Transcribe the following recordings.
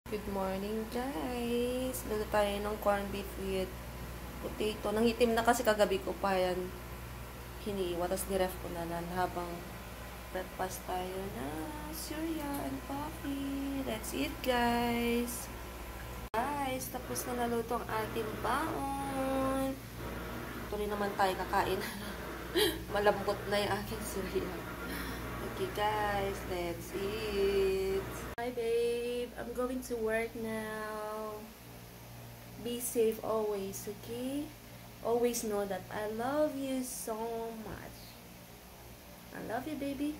Good morning, guys. Luto tayo ng corned beef with potato. Nangitim na kasi kagabi ko pa yan. Hiniiwa. Tapos niref ko na lang habang breakfast tayo na cereal and coffee. That's it, guys. Guys, tapos na naluto ang ating baon. Tuloy naman tayo kakain. Malambot na yung aking cereal. Okay, guys. That's it. Hi, babe. I'm going to work now. Be safe always, okay? Always know that I love you so much. I love you, baby.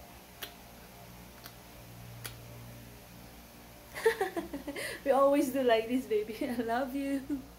We always do like this, baby. I love you.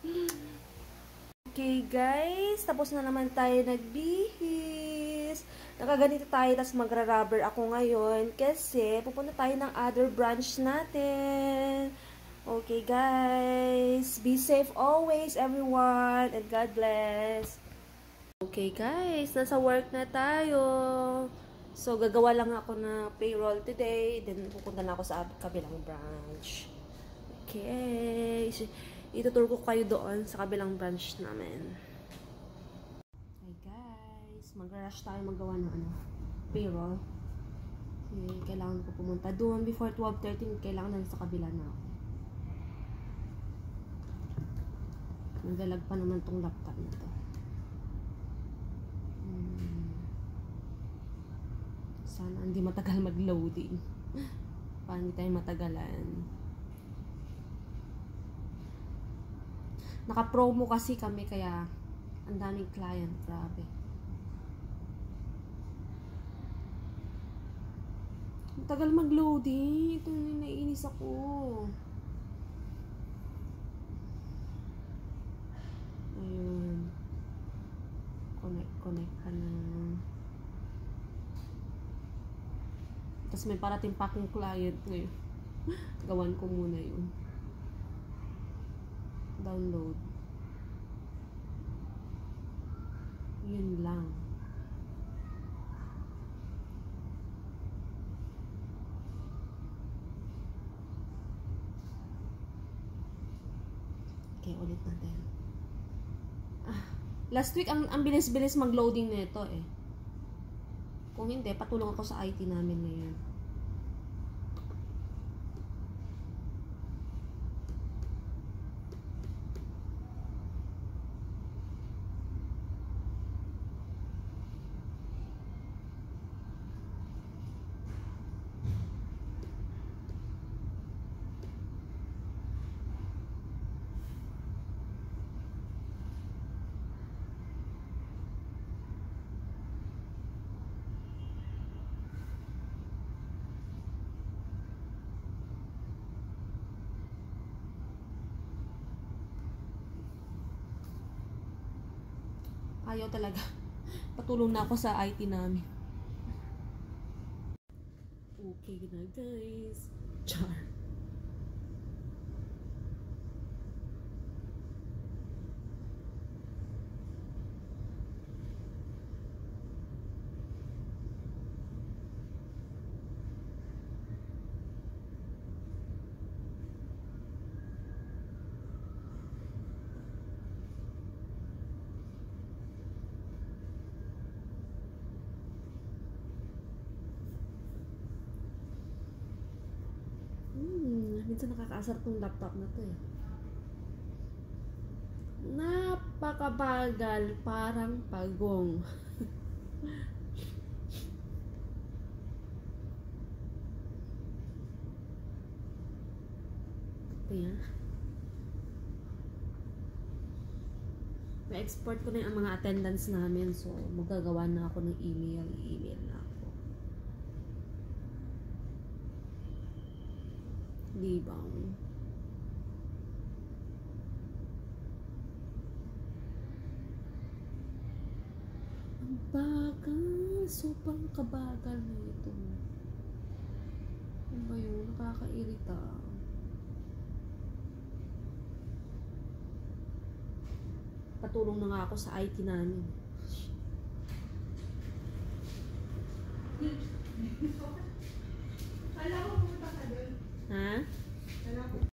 Okay, guys. Tapos na naman tayo nagbihis. Nakaganito tayo, tapos magra-rubber ako ngayon kasi pupunta tayo ng other branch natin. Okay, guys. Be safe always, everyone. And God bless. Okay, guys. Nasa work na tayo. So, gagawa lang ako na payroll today. Then, pupunta na ako sa kabilang branch. Okay. Ituturo ko kayo doon sa kabilang branch namin. Okay, guys. Mag-rush tayo magawa ng payroll. Okay, kailangan ko pumunta doon. Before 12:13, kailangan na sa kabila na ako. Nagalag pa naman tong laptop na to. Sana hindi matagal mag-loading. Para hindi tayo matagalan. Naka-promo kasi kami kaya ang daming client. Grabe. Matagal mag-loading. Ito na naiinis ako. Ayun. Connect ka na. Tapos may parating pa akong client ngayon. Gawan ko muna yun. Download. Yun lang. Okay, ulit natin. Last week, ang bilis-bilis mag-loading nito eh. Kung hindi, patulong ako sa IT namin ngayon. Ayaw talaga. Patulong na ako sa IT namin. Okay na, guys. Char. Minsan nakakaasar tong laptop na to eh. Napakabagal, parang pagong. Ito yan. Na-export ko na yung mga attendance namin. So, magagawa na ako ng email. I-email na ako. Diba? Ang bagal. Sobrang kabagal na ito. Ano ba yun? Nakakairita. Patulong na nga ako sa IT namin. Alam mo, pumunta ka doon. Ha? Alam mo.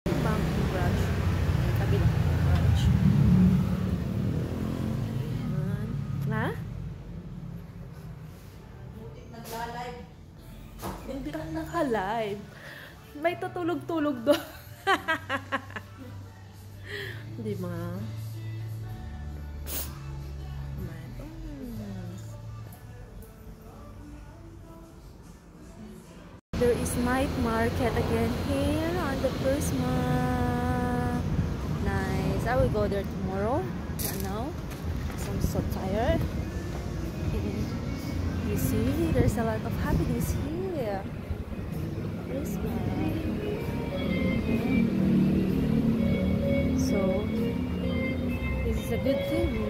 live. May tutulog-tulog doon. Di ba? There is night market again here on the Prisma. Nice. I will go there tomorrow. Not now. So I'm so tired. You see, there's a lot of happiness here. Prisma. So, this is a good thing.